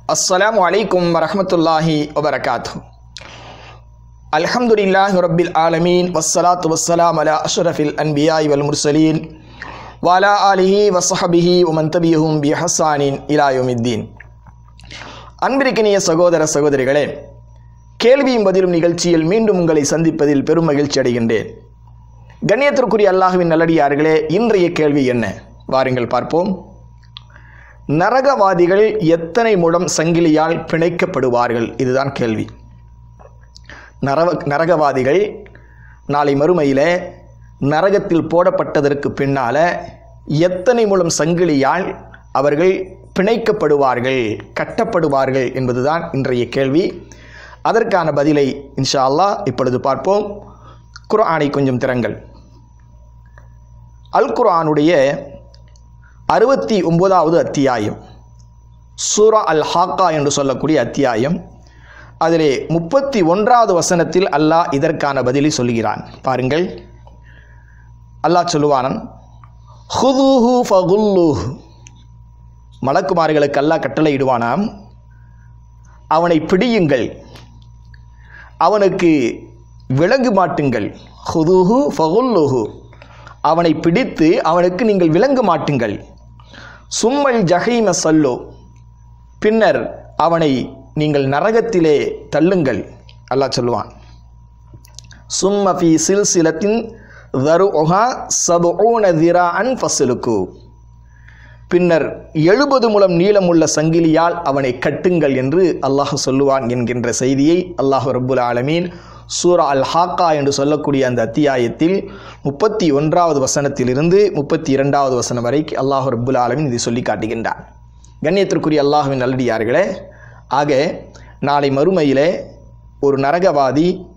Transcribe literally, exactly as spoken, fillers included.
अस्सलामु अलैकुम वरहमतुल्लाहि वबरकातुहु। अल्हम्दुलिल्लाहि रब्बिल आलमीन वस्सलातु वस्सलामु अला अशरफिल अन्बियाइ वल मुरसलीन व अला आलिहि व ஸஹபிஹி வ மன் தபியஹும் பி இஹ்சானின் இலா யௌமித்தீன்। அன்பிற்கினிய சகோதர சகோதரிகளே, கேள்வியும் பதிலும் நிகழ்ச்சியில் மீண்டும் உங்களை சந்திப்பதில் பெரும் மகிழ்ச்சி அடைகின்றேன். கண்ணியத்திற்குரிய அல்லாஹ்வின் நல்லடியார்களே, இன்றைய கேள்வி என்ன? வாருங்கள் பார்ப்போம். நரகவாதிகள் எத்தனை முழம் சங்கிலியால் பிணைக்கப்படுவார்கள்? இதுதான் கேள்வி. நரக நரகவாதிகள் நாளை மறுமையில் நரகத்தில் போடப்பட்டதற்கு பின்னால் எத்தனை முழம் சங்கிலியால் அவர்கள் பிணைக்கப்படுவார்கள், கட்டப்படுவார்கள் என்பதுதான் இன்றைய கேள்வி. அதற்கான பதிலை இன்ஷா அல்லாஹ் இப்பொழுது பார்ப்போம். குர்ஆனை கொஞ்சம் திறங்கள். அல் குர்ஆனுடைய அறுபத்தி ஒன்பதாவது அத்தியாயம், சூரா அல் ஹாக்கா என்று சொல்லக்கூடிய அத்தியாயம், அதிலே முப்பத்தி ஒன்றாவது வசனத்தில் அல்லாஹ் இதற்கான பதிலை சொல்கிறான். பாருங்கள், அல்லாஹ் சொல்லுவானன், ஹுதூஹு ஃபகுல்லூஹு. மலக்குமார்களுக்கு அல்லாஹ் கட்டளையிடுவானாம், அவனை பிடியுங்கள், அவனுக்கு விலங்கு மாட்டுங்கள். ஹுதூஹு ஃபகுல்லூஹு, அவனை பிடித்து அவனுக்கு நீங்கள் விலங்கு மாட்டுங்கள். சும்மல் ஜஹீம சல்லோ, பின்னர் அவனை நீங்கள் நரகத்திலே தள்ளுங்கள். அல்லாஹ் சொல்லுவான், சும்ம ஃபீ சில்சிலத்தின் தருஉஹா சபூன திராஅன் ஃபஸ்லுக்கு, பின்னர் எழுபது முழம் நீளமுள்ள சங்கிலியால் அவனை கட்டுங்கள் என்று அல்லாஹ் சொல்லுவான் என்கின்ற செய்தியை அல்லாஹ் ரப்புல் ஆலமீன் சூரா அல் ஹாக்கா என்று சொல்லக்கூடிய அந்த அத்தியாயத்தில் முப்பத்தி ஒன்றாவது வசனத்திலிருந்து முப்பத்தி இரண்டாவது வசனம் வரைக்கும் அல்லாஹ் ரப்புல் ஆலமீன் இதை சொல்லி காட்டுகின்றான். கண்ணியத்திற்குரிய அல்லாஹ்வின் நல்லடியார்களே, ஆக நாளை மறுமையிலே ஒரு நரகவாதி